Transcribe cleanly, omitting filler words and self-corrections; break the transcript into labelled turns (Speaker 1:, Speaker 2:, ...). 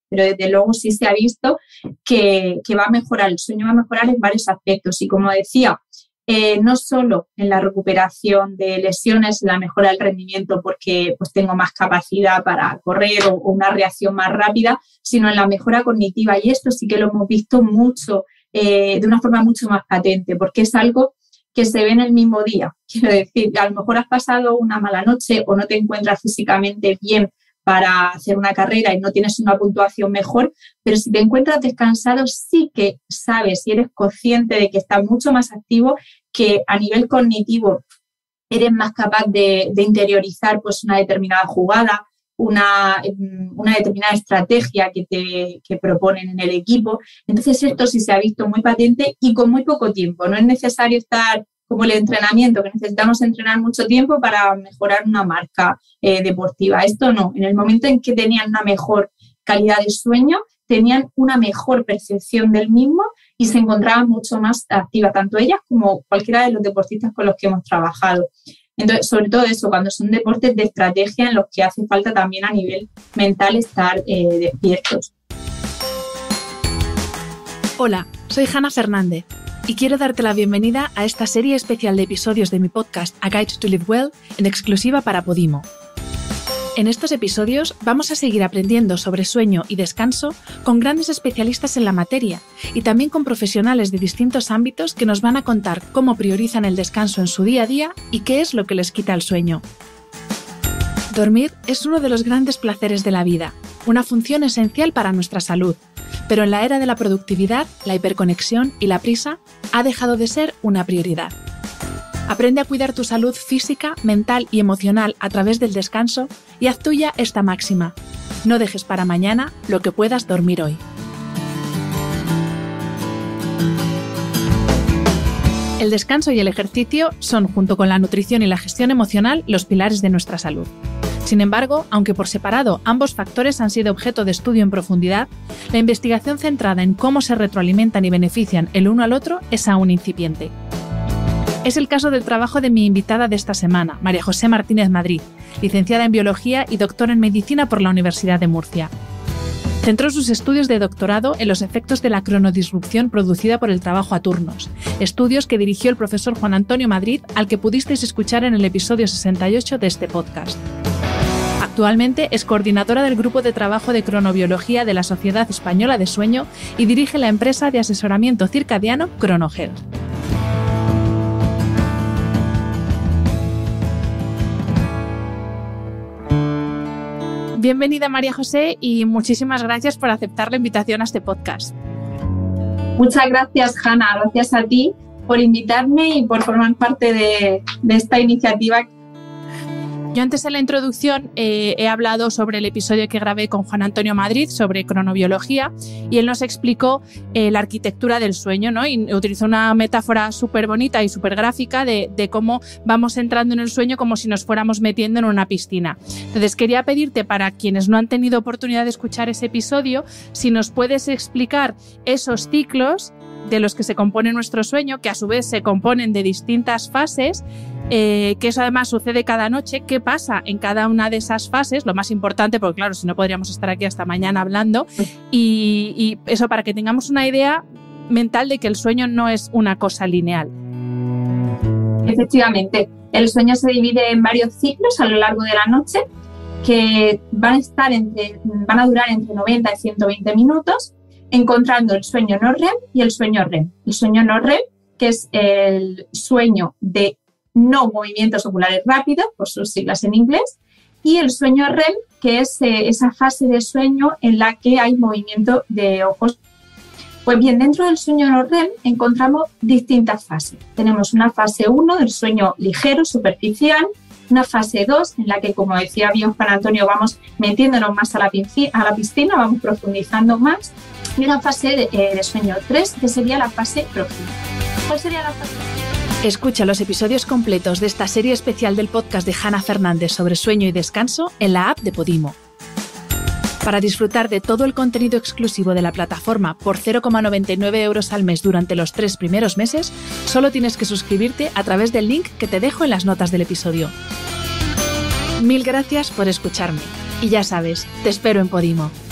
Speaker 1: pero desde luego sí se ha visto que va a mejorar, el sueño va a mejorar en varios aspectos. Y como decía, no solo en la recuperación de lesiones, en la mejora del rendimiento porque pues tengo más capacidad para correr o una reacción más rápida, sino en la mejora cognitiva. Y esto sí que lo hemos visto mucho, de una forma mucho más patente, porque es algo que se ve en el mismo día. Quiero decir, a lo mejor has pasado una mala noche o no te encuentras físicamente bien para hacer una carrera y no tienes una puntuación mejor, pero si te encuentras descansado sí que sabes y eres consciente de que estás mucho más activo, que a nivel cognitivo eres más capaz de interiorizar pues una determinada jugada, una determinada estrategia que proponen en el equipo. Entonces esto sí se ha visto muy patente y con muy poco tiempo. No es necesario estar como el entrenamiento, que necesitamos entrenar mucho tiempo para mejorar una marca deportiva. Esto no. En el momento en que tenían una mejor calidad de sueño, tenían una mejor percepción del mismo y se encontraban mucho más activas, tanto ellas como cualquiera de los deportistas con los que hemos trabajado. Entonces, sobre todo eso, cuando son deportes de estrategia en los que hace falta también a nivel mental estar despiertos.
Speaker 2: Hola, soy Hanna Fernández y quiero darte la bienvenida a esta serie especial de episodios de mi podcast A Guide to Live Well en exclusiva para Podimo. En estos episodios vamos a seguir aprendiendo sobre sueño y descanso con grandes especialistas en la materia y también con profesionales de distintos ámbitos que nos van a contar cómo priorizan el descanso en su día a día y qué es lo que les quita el sueño. Dormir es uno de los grandes placeres de la vida, una función esencial para nuestra salud, pero en la era de la productividad, la hiperconexión y la prisa ha dejado de ser una prioridad. Aprende a cuidar tu salud física, mental y emocional a través del descanso y haz tuya esta máxima: no dejes para mañana lo que puedas dormir hoy. El descanso y el ejercicio son, junto con la nutrición y la gestión emocional, los pilares de nuestra salud. Sin embargo, aunque por separado ambos factores han sido objeto de estudio en profundidad, la investigación centrada en cómo se retroalimentan y benefician el uno al otro es aún incipiente. Es el caso del trabajo de mi invitada de esta semana, María José Martínez Madrid, licenciada en Biología y doctora en Medicina por la Universidad de Murcia. Centró sus estudios de doctorado en los efectos de la cronodisrupción producida por el trabajo a turnos, estudios que dirigió el profesor Juan Antonio Madrid, al que pudisteis escuchar en el episodio 68 de este podcast. Actualmente es coordinadora del Grupo de Trabajo de Cronobiología de la Sociedad Española de Sueño y dirige la empresa de asesoramiento circadiano ChronoHealth. Bienvenida, María José, y muchísimas gracias por aceptar la invitación a este podcast.
Speaker 1: Muchas gracias, Hanna. Gracias a ti por invitarme y por formar parte de esta iniciativa.
Speaker 2: Yo antes en la introducción he hablado sobre el episodio que grabé con Juan Antonio Madrid sobre cronobiología y él nos explicó la arquitectura del sueño, ¿no? Y utilizó una metáfora súper bonita y súper gráfica de cómo vamos entrando en el sueño como si nos fuéramos metiendo en una piscina. Entonces quería pedirte, para quienes no han tenido oportunidad de escuchar ese episodio, si nos puedes explicar esos ciclos de los que se compone nuestro sueño, que a su vez se componen de distintas fases, que eso además sucede cada noche, qué pasa en cada una de esas fases, lo más importante, porque claro, si no podríamos estar aquí hasta mañana hablando, y eso para que tengamos una idea mental de que el sueño no es una cosa lineal.
Speaker 1: Efectivamente, el sueño se divide en varios ciclos a lo largo de la noche, que van a durar entre 90 y 120 minutos, encontrando el sueño no REM y el sueño REM. El sueño no REM, que es el sueño de no movimientos oculares rápidos, por sus siglas en inglés, y el sueño REM, que es esa fase de sueño en la que hay movimiento de ojos. Pues bien, dentro del sueño no REM encontramos distintas fases. Tenemos una fase 1 del sueño ligero, superficial, una fase 2 en la que, como decía bien Juan Antonio, vamos metiéndonos más a la piscina, vamos profundizando más, y una fase de sueño 3, que sería la fase profunda. ¿Cuál sería la fase?
Speaker 2: Escucha los episodios completos de esta serie especial del podcast de Hanna Fernández sobre sueño y descanso en la app de Podimo. Para disfrutar de todo el contenido exclusivo de la plataforma por 0,99 € al mes durante los 3 primeros meses, solo tienes que suscribirte a través del link que te dejo en las notas del episodio. Mil gracias por escucharme. Y ya sabes, te espero en Podimo.